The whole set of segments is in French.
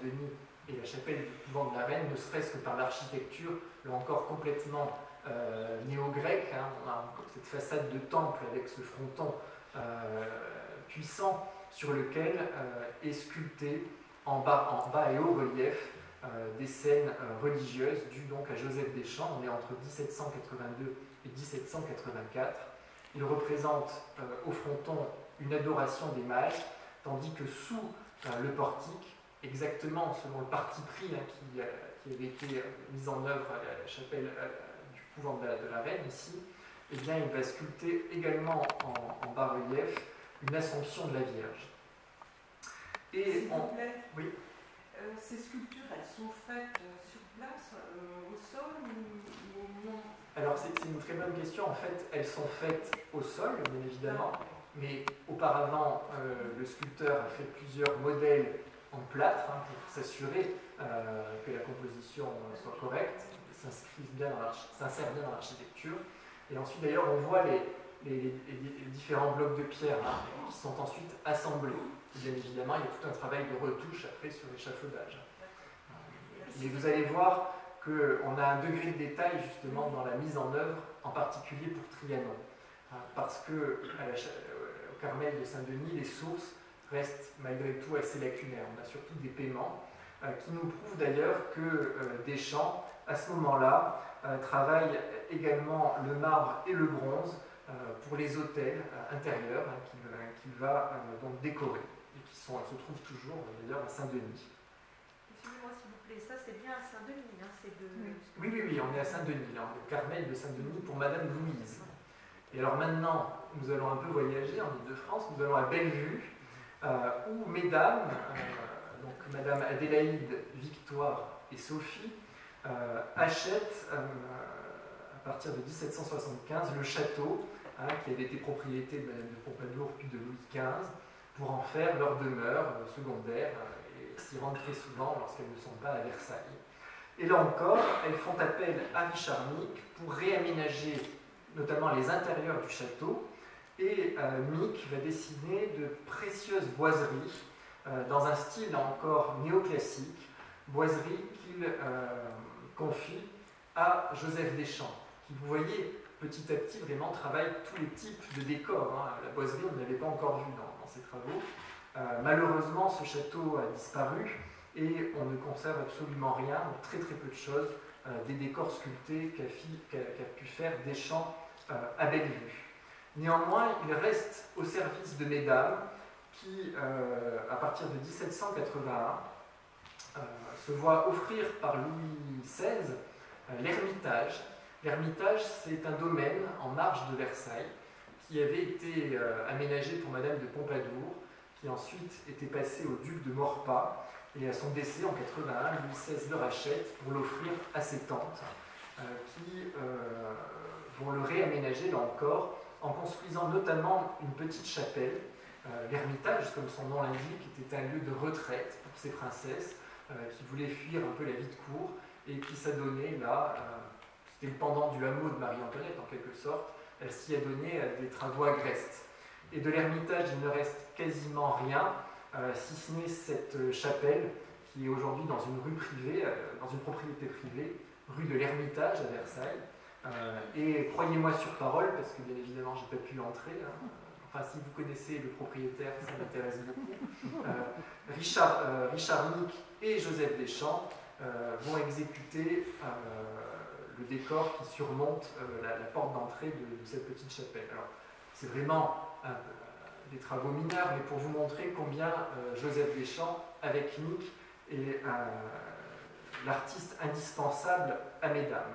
Saint-Denis et la chapelle du couvent de la Reine, ne serait-ce que par l'architecture, là encore complètement néo-grecque. Hein. On a cette façade de temple avec ce fronton puissant sur lequel est sculpté en bas et haut relief des scènes religieuses dues donc à Joseph Deschamps. On est entre 1782 et 1784. Il représente au fronton une adoration des mages, tandis que sous le portique, exactement selon le parti pris qui avait été mis en œuvre à la chapelle du couvent de la Reine ici, eh bien, il va sculpter également en bas-relief une Assomption de la Vierge. Et s'il vous plaît, oui. Ces sculptures, elles sont faites sur place, au sol ou non? Alors c'est une très bonne question. En fait, elles sont faites au sol, bien évidemment, mais auparavant, le sculpteur a fait plusieurs modèles en plâtre pour s'assurer que la composition soit correcte, s'insère bien dans l'architecture. Et ensuite, d'ailleurs, on voit les différents blocs de pierre qui sont ensuite assemblés. Et bien évidemment, il y a tout un travail de retouche après sur l'échafaudage. Et vous allez voir qu'on a un degré de détail justement dans la mise en œuvre, en particulier pour Trianon. Parce qu'au Carmel de Saint-Denis, les sources restent malgré tout assez lacunaires. On a surtout des paiements qui nous prouvent d'ailleurs que Deschamps, à ce moment-là, travaille également le marbre et le bronze pour les autels intérieurs qu'il va donc décorer et qui se trouvent toujours d'ailleurs à Saint-Denis. Excusez-moi s'il vous plaît, ça c'est bien à Saint-Denis, hein, c'est de... Oui, on est à Saint-Denis, là, au Carmel de Saint-Denis pour Madame Louise. Et alors maintenant, nous allons un peu voyager en Ile-de-France, nous allons à Bellevue, où mesdames, donc Madame Adélaïde, Victoire et Sophie, achètent à partir de 1775 le château qui avait été propriété de Madame de Pompadour puis de Louis XV pour en faire leur demeure secondaire et s'y rendent très souvent lorsqu'elles ne sont pas à Versailles. Et là encore, elles font appel à Richard Micke pour réaménager notamment les intérieurs du château, et Micke va dessiner de précieuses boiseries dans un style encore néoclassique, boiseries qu'il confie à Joseph Deschamps, qui, vous voyez, petit à petit vraiment travaille tous les types de décors. La boiserie, on ne l'avait pas encore vu dans ses travaux. Malheureusement, ce château a disparu et on ne conserve absolument rien, très très peu de choses, des décors sculptés qu'a pu faire Deschamps à Bellevue. Néanmoins, il reste au service de mesdames qui, à partir de 1781, se voient offrir par Louis XVI l'Ermitage. L'Ermitage, c'est un domaine en marge de Versailles qui avait été aménagé pour Madame de Pompadour, qui ensuite était passé au duc de Maurepas, et à son décès en 81, Louis XVI le rachète pour l'offrir à ses tantes, qui vont le réaménager là encore, en construisant notamment une petite chapelle. L'Ermitage, comme son nom l'indique, était un lieu de retraite pour ces princesses qui voulaient fuir un peu la vie de cour et qui s'adonnaient là, c'était le pendant du hameau de Marie-Antoinette en quelque sorte, elle s'y adonnait à des travaux agrestes. Et de l'Ermitage, il ne reste quasiment rien, si ce n'est cette chapelle qui est aujourd'hui dans une rue privée, dans une propriété privée, rue de l'Ermitage à Versailles. Et croyez-moi sur parole, parce que bien évidemment je n'ai pas pu entrer, enfin si vous connaissez le propriétaire, ça m'intéresse beaucoup, Richard Micke et Joseph Deschamps vont exécuter le décor qui surmonte la porte d'entrée de cette petite chapelle. Alors c'est vraiment des travaux mineurs, mais pour vous montrer combien Joseph Deschamps, avec Micke, est l'artiste indispensable à mesdames.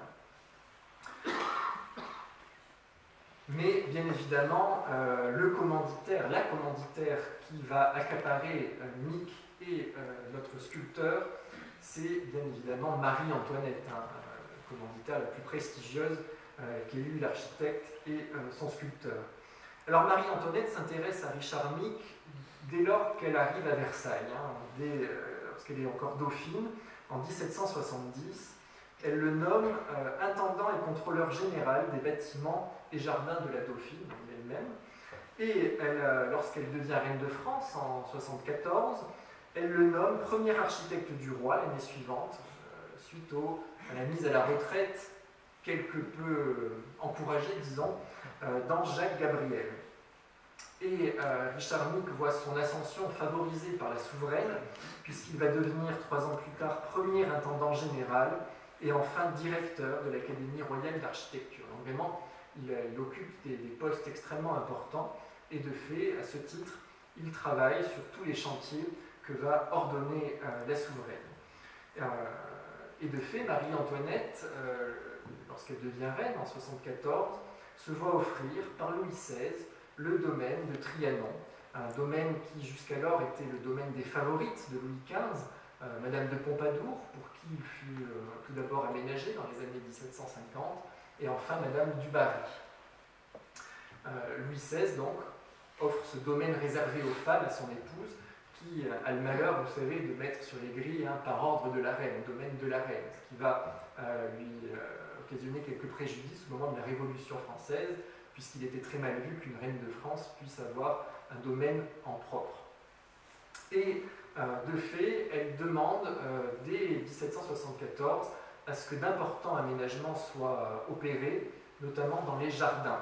Mais bien évidemment, la commanditaire qui va accaparer Micke et notre sculpteur, c'est bien évidemment Marie-Antoinette, commanditaire la plus prestigieuse qu'ait eu l'architecte et son sculpteur. Alors Marie-Antoinette s'intéresse à Richard Micke dès lors qu'elle arrive à Versailles, lorsqu'elle est encore dauphine, en 1770. Elle le nomme intendant et contrôleur général des bâtiments et jardins de la Dauphine elle-même. Et lorsqu'elle devient reine de France en 1974, Elle le nomme premier architecte du roi l'année suivante, suite à la mise à la retraite quelque peu encouragée, disons, d'Ange-Jacques Gabriel. Et Richard Mies voit son ascension favorisée par la souveraine, puisqu'il va devenir 3 ans plus tard premier intendant général et enfin directeur de l'Académie royale d'architecture. Donc vraiment, il occupe des postes extrêmement importants et de fait, à ce titre, il travaille sur tous les chantiers que va ordonner la souveraine. Et de fait, Marie-Antoinette, lorsqu'elle devient reine en 1974, se voit offrir par Louis XVI le domaine de Trianon, un domaine qui jusqu'alors était le domaine des favorites de Louis XV, Madame de Pompadour, pour qui il fut tout d'abord aménagé dans les années 1750, et enfin Madame du Barry. Louis XVI, donc, offre ce domaine réservé aux femmes à son épouse, qui a le malheur, vous savez, de mettre sur les grilles par ordre de la reine, au domaine de la reine, ce qui va lui occasionner quelques préjudices au moment de la Révolution française, puisqu'il était très mal vu qu'une reine de France puisse avoir un domaine en propre. Et de fait, elle demande dès 1774 à ce que d'importants aménagements soient opérés, notamment dans les jardins.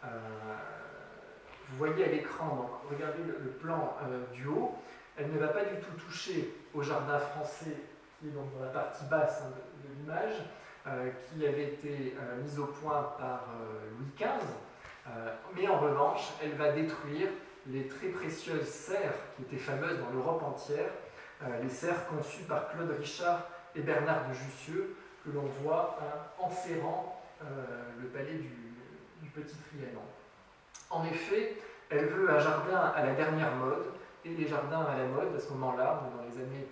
Vous voyez à l'écran, donc regardez le plan du haut, elle ne va pas du tout toucher au jardin français qui est donc dans la partie basse de l'image, qui avait été mise au point par Louis XV, mais en revanche, elle va détruire les très précieuses serres qui étaient fameuses dans l'Europe entière, les serres conçues par Claude Richard et Bernard de Jussieu, que l'on voit enserrant le palais du Petit Trianon. En effet, elle veut un jardin à la dernière mode, et les jardins à la mode à ce moment-là, dans les années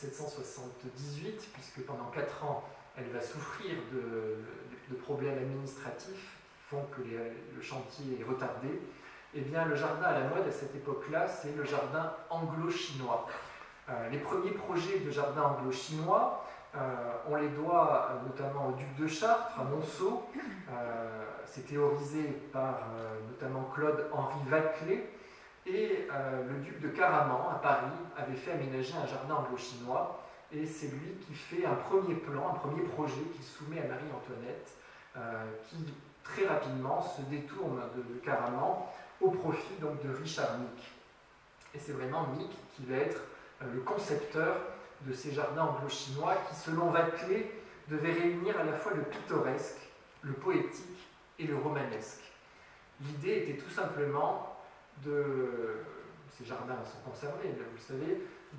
1778, puisque pendant 4 ans, elle va souffrir de problèmes administratifs qui font que le chantier est retardé, eh bien le jardin à la mode à cette époque-là, c'est le jardin anglo-chinois. Les premiers projets de jardin anglo-chinois, on les doit notamment au duc de Chartres, à Monceau. C'est théorisé par notamment Claude-Henri Vaclé. Et le duc de Caraman, à Paris, avait fait aménager un jardin anglo-chinois. Et c'est lui qui fait un premier plan, un premier projet qu'il soumet à Marie-Antoinette, qui très rapidement se détourne de Caraman au profit donc de Richard Mies. Et c'est vraiment Mies qui va être le concepteur de ces jardins anglo-chinois qui, selon Vaclé, devaient réunir à la fois le pittoresque, le poétique et le romanesque. L'idée était tout simplement ces jardins sont conservés, vous le savez,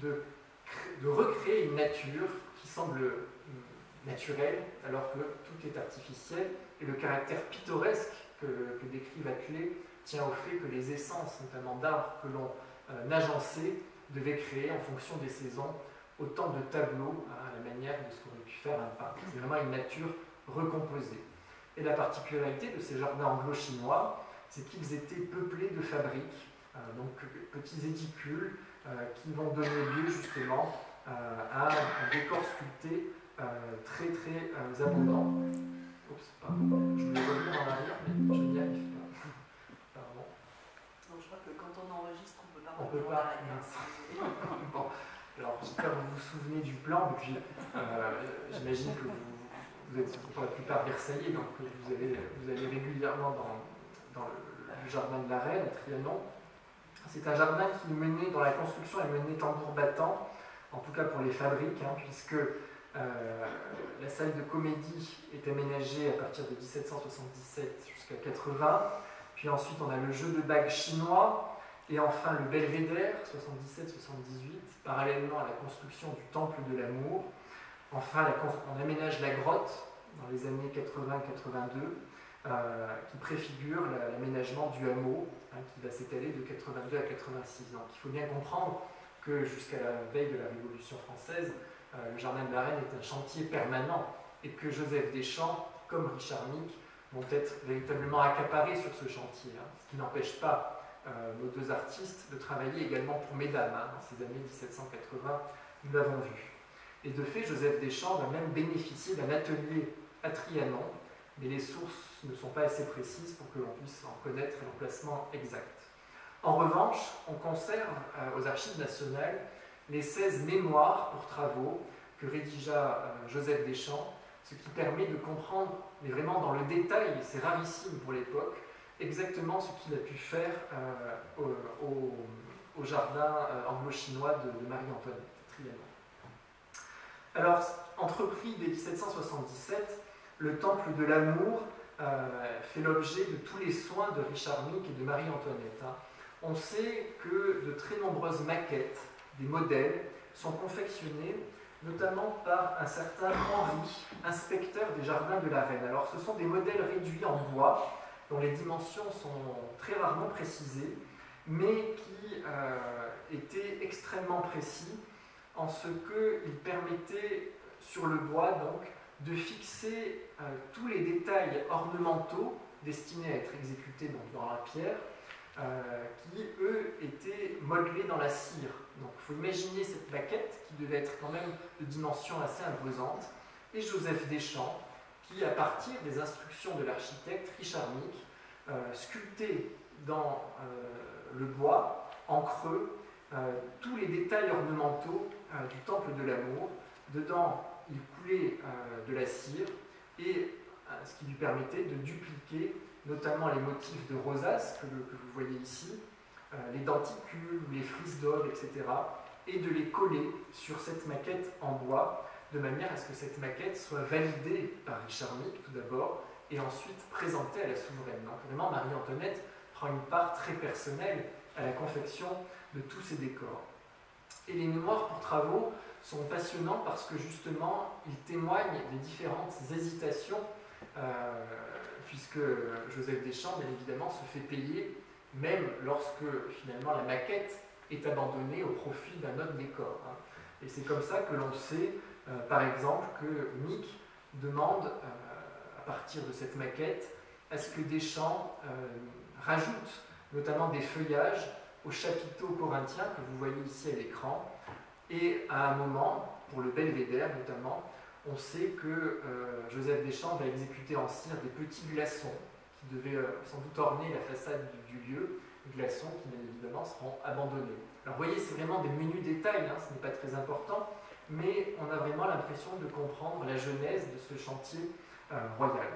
de recréer une nature qui semble naturelle alors que tout est artificiel, et le caractère pittoresque que décrit Vaclé tient au fait que les essences, notamment d'arbres que l'on agençait, devaient créer en fonction des saisons autant de tableaux à la manière de ce qu'aurait pu faire un peintre. C'est vraiment une nature recomposée. Et la particularité de ces jardins anglo-chinois, c'est qu'ils étaient peuplés de fabriques, donc petits édicules qui vont donner lieu justement à un décor sculpté très très abondant. Oups, pardon. Je voulais revenir en arrière, mais je n'y arrive pas. Pardon. Donc je crois que quand on enregistre, on peut pas. On peut pas. Bon, alors j'espère que vous vous souvenez du plan, et puis j'imagine que vous êtes pour la plupart versaillais, donc vous allez régulièrement dans le jardin de la Reine, à Trianon. C'est un jardin qui est mené, dans la construction, est mené tambour battant, en tout cas pour les fabriques, puisque la salle de comédie est aménagée à partir de 1777 jusqu'à 80, puis ensuite on a le jeu de bagues chinois, et enfin le belvédère, 77-78, parallèlement à la construction du temple de l'amour. Enfin, on aménage la grotte dans les années 80-82, qui préfigure l'aménagement du hameau, qui va s'étaler de 82 à 86. Donc il faut bien comprendre que jusqu'à la veille de la Révolution française, le Jardin de la Reine est un chantier permanent, et que Joseph Deschamps, comme Richard Mies, vont être véritablement accaparés sur ce chantier, ce qui n'empêche pas nos deux artistes de travailler également pour Mesdames, dans ces années 1780, nous l'avons vu. Et de fait, Joseph Deschamps va même bénéficier d'un atelier à Trianon, mais les sources ne sont pas assez précises pour que l'on puisse en connaître l'emplacement exact. En revanche, on conserve aux Archives nationales les 16 mémoires pour travaux que rédigea Joseph Deschamps, ce qui permet de comprendre, mais vraiment dans le détail, c'est rarissime pour l'époque, exactement ce qu'il a pu faire au jardin anglo-chinois de Marie-Antoinette, Trianon. Alors, entrepris dès 1777, le Temple de l'Amour fait l'objet de tous les soins de Richard Mink et de Marie-Antoinette. On sait que de très nombreuses maquettes, des modèles, sont confectionnés notamment par un certain Henri, inspecteur des jardins de la Reine. Alors, ce sont des modèles réduits en bois, dont les dimensions sont très rarement précisées, mais qui étaient extrêmement précis en ce qu'ils permettaient, sur le bois donc, de fixer tous les détails ornementaux destinés à être exécutés donc, dans la pierre, qui, eux, étaient modelés dans la cire. Donc il faut imaginer cette maquette qui devait être quand même de dimension assez imposante, et Joseph Deschamps, qui, à partir des instructions de l'architecte Richard Mink, sculptait dans le bois, en creux, tous les détails ornementaux du Temple de l'Amour. Dedans, il coulait de la cire, et ce qui lui permettait de dupliquer notamment les motifs de rosace que vous voyez ici, les denticules, les frises d'or, etc., et de les coller sur cette maquette en bois, de manière à ce que cette maquette soit validée par Richard Mink tout d'abord, et ensuite présentée à la souveraine. Donc vraiment, Marie-Antoinette prend une part très personnelle à la confection de tous ces décors. Et les mémoires pour travaux sont passionnants parce que justement, ils témoignent des différentes hésitations, puisque Joseph Deschamps, bien évidemment, se fait payer, même lorsque finalement la maquette est abandonnée au profit d'un autre décor. Et c'est comme ça que l'on sait, par exemple, que Mink demande, à partir de cette maquette, à ce que Deschamps rajoute notamment des feuillages aux chapiteaux corinthiens que vous voyez ici à l'écran. Et à un moment, pour le belvédère notamment, on sait que Joseph Deschamps va exécuter en cire des petits glaçons qui devaient sans doute orner la façade du lieu, glaçons qui bien évidemment seront abandonnés. Alors vous voyez, c'est vraiment des menus détails, ce n'est pas très important, mais on a vraiment l'impression de comprendre la genèse de ce chantier royal.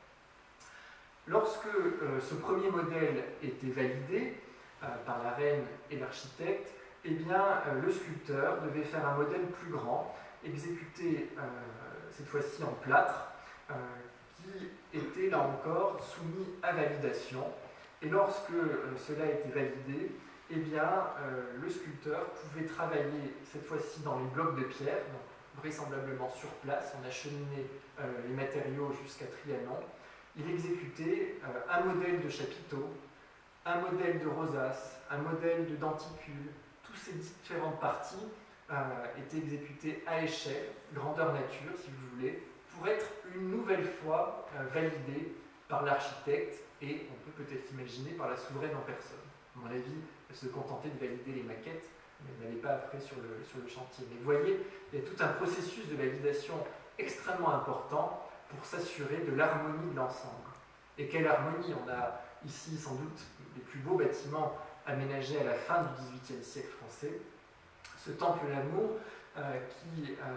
Lorsque ce premier modèle était validé par la reine et l'architecte, eh bien, le sculpteur devait faire un modèle plus grand, exécuté cette fois-ci en plâtre, qui était là encore soumis à validation. Et lorsque cela était validé, eh bien, le sculpteur pouvait travailler cette fois-ci dans les blocs de pierre, donc vraisemblablement sur place. On acheminait les matériaux jusqu'à Trianon. Il exécutait un modèle de chapiteau, un modèle de rosace, un modèle de denticule. Toutes ces différentes parties étaient exécutées à échelle, grandeur nature si vous voulez, pour être une nouvelle fois validées par l'architecte et on peut peut-être imaginer par la souveraine en personne. À mon avis, elle se contentait de valider les maquettes, mais elle n'allait pas après sur le chantier. Mais vous voyez, il y a tout un processus de validation extrêmement important pour s'assurer de l'harmonie de l'ensemble. Et quelle harmonie! On a ici sans doute les plus beaux bâtiments aménagés à la fin du XVIIIe siècle français. Ce temple d'Amour qui est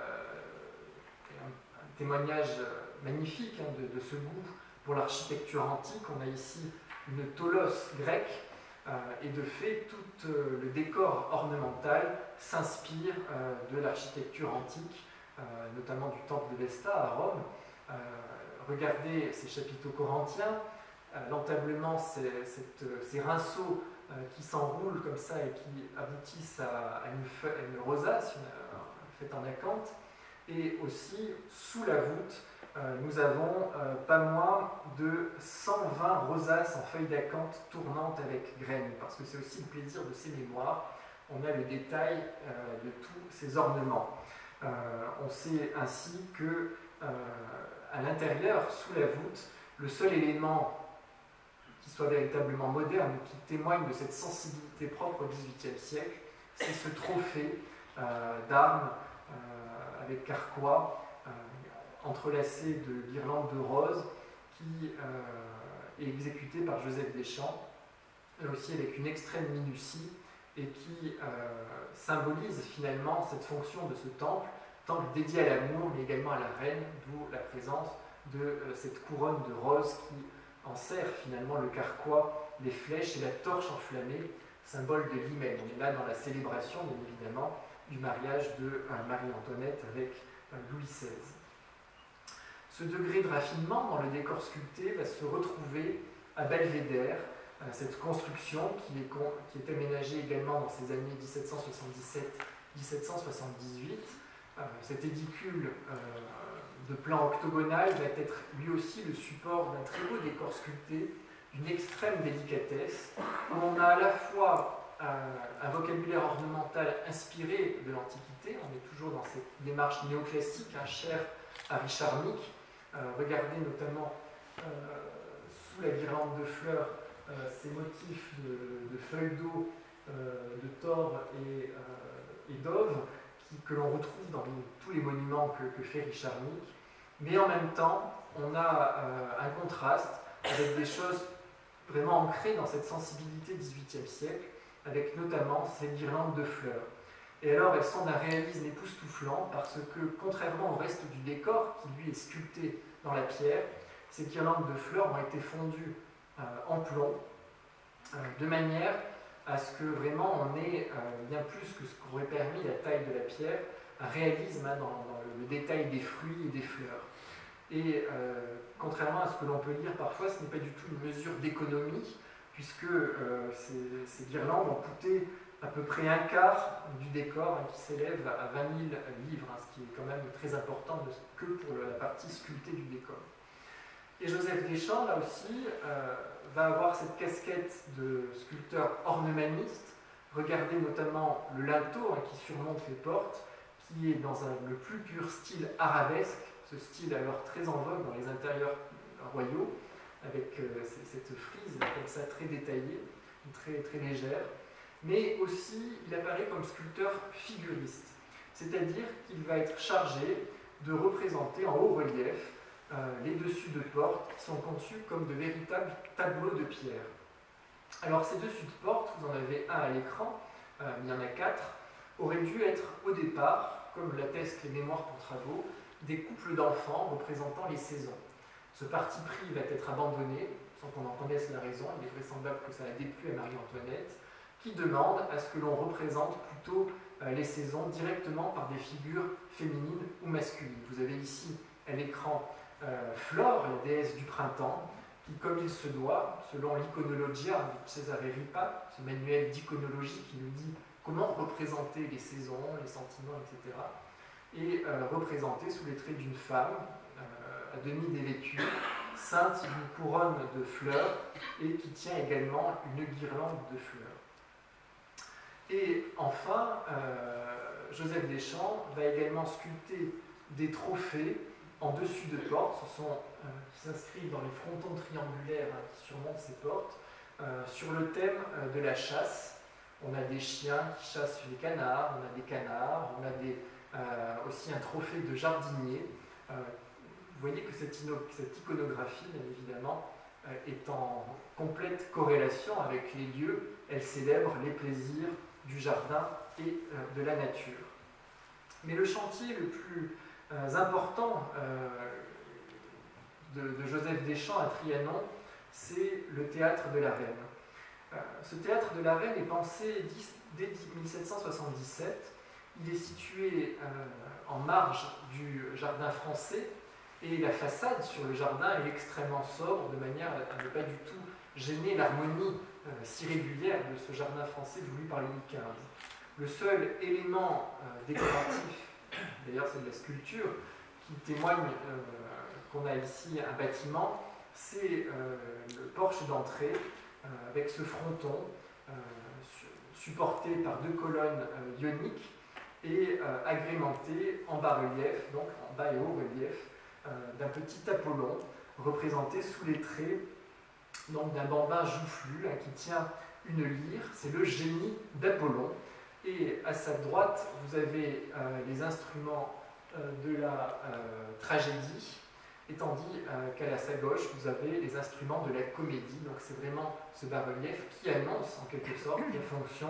un témoignage magnifique de ce goût pour l'architecture antique. On a ici une tolos grecque et de fait tout le décor ornemental s'inspire de l'architecture antique, notamment du temple de Vesta à Rome. Regardez ces chapiteaux corinthiens, l'entablement, ces rinceaux qui s'enroulent comme ça et qui aboutissent à une rosace faite en acanthe. Et aussi, sous la voûte, nous avons pas moins de 120 rosaces en feuilles d'acanthe tournantes avec graines, parce que c'est aussi le plaisir de ces mémoires. On a le détail de tous ces ornements. On sait ainsi que à l'intérieur, sous la voûte, le seul élément qui soit véritablement moderne, qui témoigne de cette sensibilité propre au XVIIIe siècle, c'est ce trophée d'armes avec carquois entrelacé de guirlandes de roses qui est exécuté par Joseph Deschamps, là aussi avec une extrême minutie et qui symbolise finalement cette fonction de ce temple dédié à l'amour, mais également à la reine, d'où la présence de cette couronne de roses qui enserre finalement le carquois, les flèches et la torche enflammée, symbole de l'hymen. On est là dans la célébration, bien évidemment, du mariage de Marie-Antoinette avec Louis XVI. Ce degré de raffinement dans le décor sculpté va se retrouver à Belvédère, cette construction qui est aménagée également dans ces années 1777-1778. Cet édicule de plan octogonal va être lui aussi le support d'un très beau décor sculpté, d'une extrême délicatesse, où on a à la fois un vocabulaire ornemental inspiré de l'Antiquité, on est toujours dans cette démarche néoclassique, chère à Richard Nicke. Regardez notamment sous la guirlande de fleurs ces motifs de feuilles d'eau, de tord et d'ove que l'on retrouve dans tous les monuments que fait Richard Nicke. Mais en même temps, on a un contraste avec des choses vraiment ancrées dans cette sensibilité XVIIIe siècle, avec notamment ces guirlandes de fleurs. Et alors, elles sont d'un réalisme époustouflant parce que, contrairement au reste du décor, qui lui est sculpté dans la pierre, ces guirlandes de fleurs ont été fondues en plomb, de manière à ce que vraiment on ait bien plus que ce qu'aurait permis la taille de la pierre, un réalisme dans le détail des fruits et des fleurs. Et contrairement à ce que l'on peut lire parfois, ce n'est pas du tout une mesure d'économie, puisque ces guirlandes ont coûté à peu près un quart du décor, qui s'élève à 20 000 livres, ce qui est quand même très important que pour la partie sculptée du décor. Et Joseph Deschamps, là aussi, va avoir cette casquette de sculpteur ornemaniste. Regardez notamment le linteau qui surmonte les portes, qui est dans le plus pur style arabesque, ce style alors très en vogue dans les intérieurs royaux, avec cette frise comme ça très détaillée, très, très légère. Mais aussi, il apparaît comme sculpteur figuriste, c'est-à-dire qu'il va être chargé de représenter en haut relief les dessus de portes qui sont conçus comme de véritables tableaux de pierre. Alors ces dessus de portes, vous en avez un à l'écran, il y en a 4, auraient dû être au départ, comme l'attestent les mémoires pour travaux, des couples d'enfants représentant les saisons. Ce parti pris va être abandonné, sans qu'on en connaisse la raison, il est vraisemblable que ça a déplu à Marie-Antoinette, qui demande à ce que l'on représente plutôt les saisons directement par des figures féminines ou masculines. Vous avez ici à l'écran Flore, la déesse du printemps, qui, comme il se doit, selon l'Iconologia de Cesare Ripa, ce manuel d'iconologie qui nous dit comment représenter les saisons, les sentiments, etc., est représentée sous les traits d'une femme, à demi dévêtue, ceinte d'une couronne de fleurs, et qui tient également une guirlande de fleurs. Et enfin, Joseph Deschamps va également sculpter des trophées en dessus de portes, qui s'inscrivent dans les frontons triangulaires qui surmontent ces portes, sur le thème de la chasse. On a des chiens qui chassent les canards, on a des canards, on a aussi un trophée de jardinier. Vous voyez que cette iconographie, bien évidemment, est en complète corrélation avec les lieux. Elle célèbre les plaisirs du jardin et de la nature. Mais le chantier le plus important de Joseph Deschamps à Trianon, c'est le théâtre de la Reine. Ce théâtre de la Reine est pensé dès 1777. Il est situé en marge du jardin français et la façade sur le jardin est extrêmement sobre de manière à ne pas du tout gêner l'harmonie si régulière de ce jardin français voulu par Louis XV. Le seul élément décoratif, d'ailleurs c'est de la sculpture, qui témoigne qu'on a ici un bâtiment, c'est le porche d'entrée avec ce fronton supporté par 2 colonnes ioniques et agrémenté en bas-relief, donc en bas et haut relief, d'un petit Apollon représenté sous les traits d'un bambin joufflu qui tient une lyre, c'est le génie d'Apollon. Et à sa droite, vous avez les instruments de la tragédie, et tandis qu'à sa gauche, vous avez les instruments de la comédie. Donc c'est vraiment ce bas-relief qui annonce en quelque sorte la fonction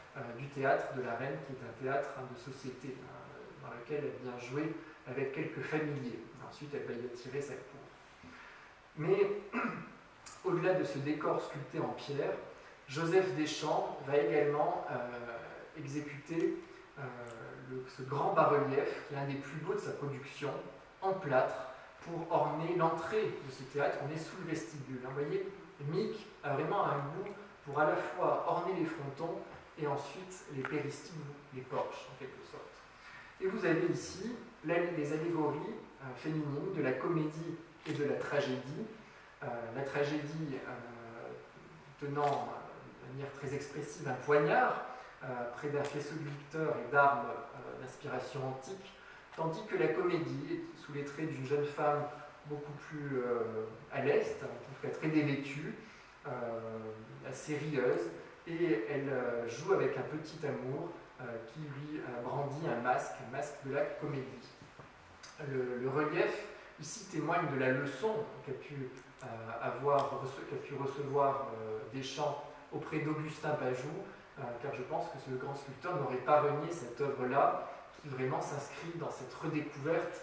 du théâtre de la Reine, qui est un théâtre de société, dans lequel elle vient jouer avec quelques familiers. Ensuite, elle va y attirer sa cour. Mais au-delà de ce décor sculpté en pierre, Joseph Deschamps va également exécuter ce grand bas-relief, qui est un des plus beaux de sa production, en plâtre, pour orner l'entrée de ce théâtre. On est sous le vestibule. Vous voyez, Mick a vraiment un goût pour à la fois orner les frontons et ensuite les péristyles, les porches, en quelque sorte. Et vous avez ici les allégories féminines de la comédie et de la tragédie. La tragédie tenant de manière très expressive un poignard près d'un faisceau de victeurs et d'armes d'inspiration antique, tandis que la comédie est sous les traits d'une jeune femme beaucoup plus à l'est, en tout cas très dévêtue, assez rieuse, et elle joue avec un petit amour qui lui brandit un masque de la comédie. Le relief ici témoigne de la leçon qu'a pu recevoir Deschamps auprès d'Augustin Pajou, car je pense que ce grand sculpteur n'aurait pas renié cette œuvre-là, qui vraiment s'inscrit dans cette redécouverte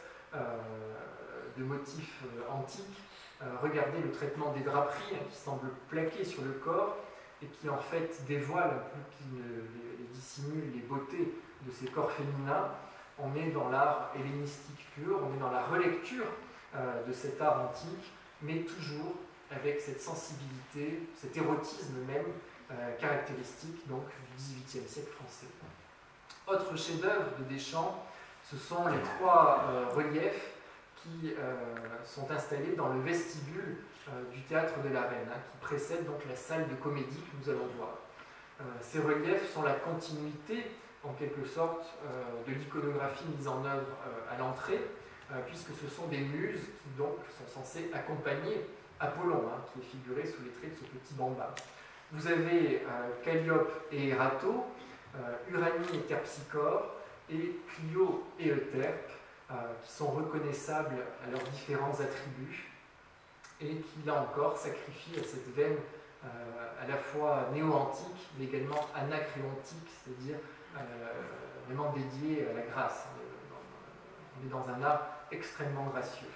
de motifs antiques. Regardez le traitement des draperies qui semblent plaquées sur le corps et qui en fait dévoilent, plus qu'ils ne les dissimulent, les beautés de ces corps féminins. On est dans l'art hellénistique pur, on est dans la relecture de cet art antique, mais toujours avec cette sensibilité, cet érotisme même caractéristique donc, du XVIIIe siècle français. Autre chef-d'œuvre de Deschamps, ce sont les trois reliefs qui sont installés dans le vestibule du théâtre de la Reine, qui précède donc la salle de comédie que nous allons voir. Ces reliefs sont la continuité, en quelque sorte, de l'iconographie mise en œuvre à l'entrée, puisque ce sont des muses qui donc sont censées accompagner Apollon, qui est figuré sous les traits de ce petit bambin. Vous avez Calliope et Erato, Uranie et Terpsichore, et Clio et Euterpe, qui sont reconnaissables à leurs différents attributs, et qui, là encore, sacrifient à cette veine à la fois néo-antique, mais également anacréontique, c'est-à-dire vraiment dédiée à la grâce. On est dans un art extrêmement gracieux.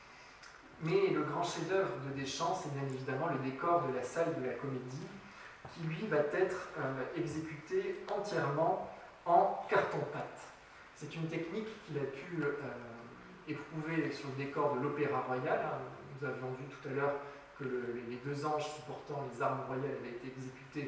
Mais le grand chef-d'œuvre de Deschamps, c'est bien évidemment le décor de la salle de la comédie, qui lui va être exécuté entièrement en carton-pâte. C'est une technique qu'il a pu éprouver sur le décor de l'Opéra Royal. Nous avions vu tout à l'heure que les deux anges supportant les armes royales avaient été exécutés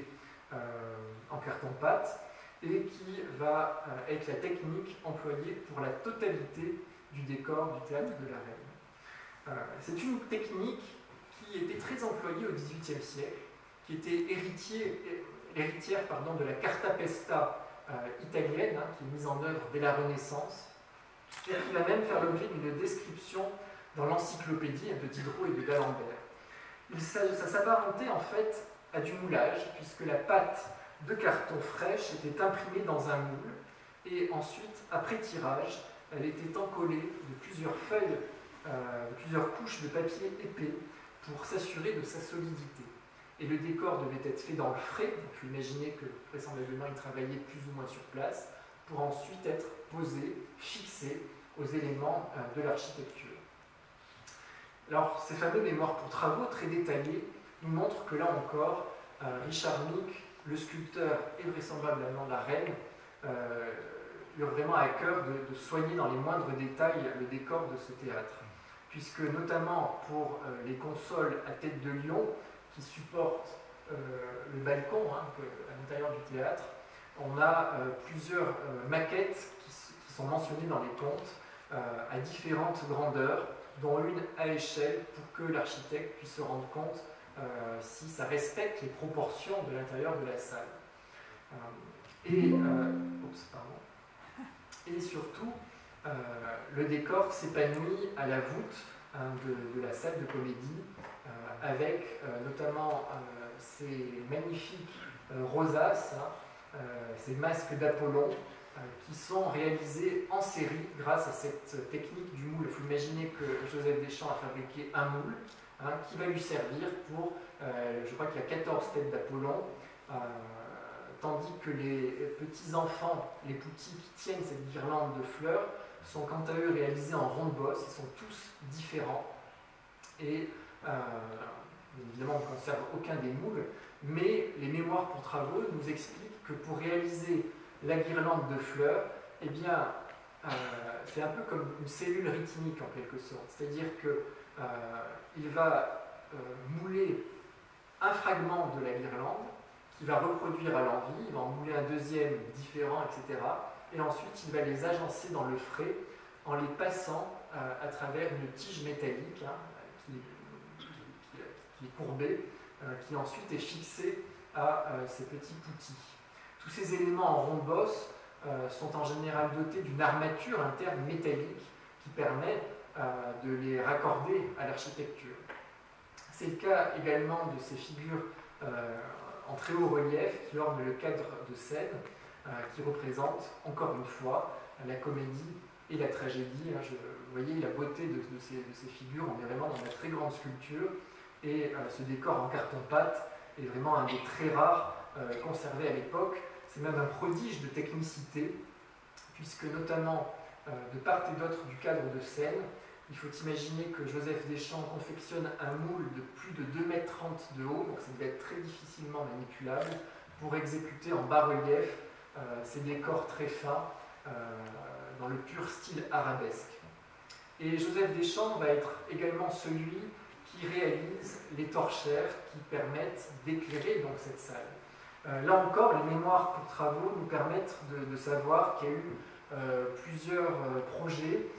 en carton-pâte, et qui va être la technique employée pour la totalité du décor du théâtre de la Reine. C'est une technique qui était très employée au XVIIIe siècle, qui était héritière de la cartapesta italienne, qui est mise en œuvre dès la Renaissance, et qui va même faire l'objet d'une description dans l'encyclopédie de Diderot et de d'Alembert. Ça s'apparentait en fait à du moulage, puisque la pâte de carton fraîche était imprimée dans un moule, et ensuite, après tirage, elle était encollée de plusieurs feuilles, de plusieurs couches de papier épais pour s'assurer de sa solidité. Et le décor devait être fait dans le frais, donc imaginez que vraisemblablement il travaillait plus ou moins sur place, pour ensuite être posé, fixé aux éléments de l'architecture. Alors, ces fameux mémoires pour travaux très détaillés nous montrent que là encore, Richard Mick, le sculpteur et vraisemblablement la reine, eurent vraiment à cœur de soigner dans les moindres détails le décor de ce théâtre, puisque notamment pour les consoles à tête de lion qui supportent le balcon à l'intérieur du théâtre, on a plusieurs maquettes qui sont mentionnées dans les contes à différentes grandeurs, dont une à échelle pour que l'architecte puisse se rendre compte si ça respecte les proportions de l'intérieur de la salle. Et surtout, le décor s'épanouit à la voûte de la salle de comédie, avec notamment ces magnifiques rosaces, ces masques d'Apollon, qui sont réalisés en série grâce à cette technique du moule. Il faut imaginer que Joseph Deschamps a fabriqué un moule qui va lui servir pour, je crois qu'il y a 14 têtes d'Apollon, tandis que les petits-enfants, les poutis qui tiennent cette guirlande de fleurs, sont quant à eux réalisés en ronde bosse, ils sont tous différents. Et évidemment, on ne conserve aucun des moules, mais les mémoires pour travaux nous expliquent que pour réaliser la guirlande de fleurs, eh bien, c'est un peu comme une cellule rythmique en quelque sorte. C'est-à-dire qu'il va mouler un fragment de la guirlande qui va reproduire à l'envie, il va en mouler un deuxième différent, etc. Et ensuite, il va les agencer dans le frais en les passant à travers une tige métallique qui est courbée, qui ensuite est fixée à ces petits poutis. Tous ces éléments en ronde bosse sont en général dotés d'une armature interne métallique qui permet de les raccorder à l'architecture. C'est le cas également de ces figures en très haut relief qui ornent le cadre de scène, qui représentent encore une fois la comédie et la tragédie. Vous voyez la beauté de ces figures, on est vraiment dans la très grande sculpture, et ce décor en carton-pâte est vraiment un des très rares conservés à l'époque. C'est même un prodige de technicité, puisque notamment de part et d'autre du cadre de scène, il faut imaginer que Joseph Deschamps confectionne un moule de plus de 2,30 m de haut, donc ça devait être très difficilement manipulable, pour exécuter en bas-relief ces décors très fins dans le pur style arabesque. Et Joseph Deschamps va être également celui qui réalise les torchères qui permettent d'éclairer donc cette salle. Là encore, les mémoires pour travaux nous permettent de savoir qu'il y a eu plusieurs projets,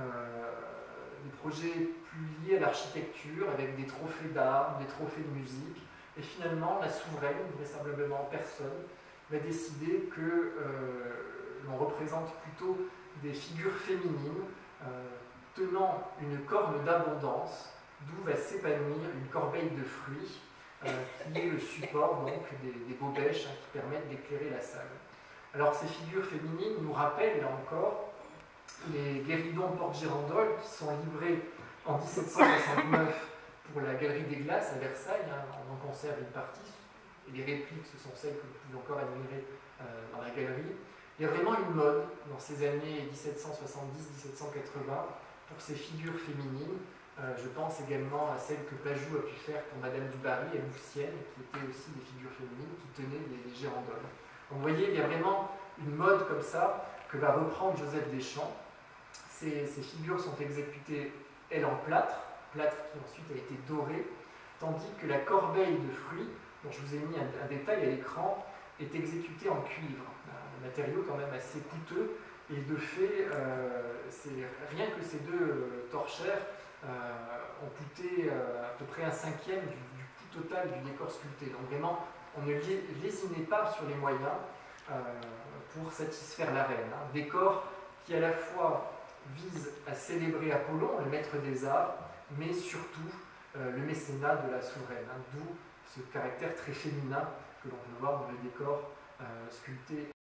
des projets plus liés à l'architecture, avec des trophées d'art, des trophées de musique, et finalement la souveraine, vraisemblablement en personne, va décider que l'on représente plutôt des figures féminines tenant une corne d'abondance, d'où va s'épanouir une corbeille de fruits, qui est le support donc des bobèches qui permettent d'éclairer la salle. Alors ces figures féminines nous rappellent là encore les guéridons porte-girandole qui sont livrés en 1769 pour la Galerie des Glaces à Versailles. On en conserve une partie, et les répliques, ce sont celles que vous pouvez encore admirer dans la galerie. Il y a vraiment une mode dans ces années 1770-1780 pour ces figures féminines. Je pense également à celle que Pajou a pu faire pour Madame du Barry à Louvciennes, qui étaient aussi des figures féminines qui tenaient des girandoles. Donc vous voyez, il y a vraiment une mode comme ça que va reprendre Joseph Deschamps. Ces figures sont exécutées, elles, en plâtre qui ensuite a été doré, tandis que la corbeille de fruits, dont je vous ai mis un détail à l'écran, est exécutée en cuivre, un matériau quand même assez coûteux, et de fait, rien que ces deux torchères ont coûté à peu près un cinquième du coût total du décor sculpté. Donc vraiment, on ne lésinait pas sur les moyens pour satisfaire la reine. Décor qui à la fois vise à célébrer Apollon, le maître des arts, mais surtout le mécénat de la souveraine, d'où ce caractère très féminin que l'on peut voir dans le décor sculpté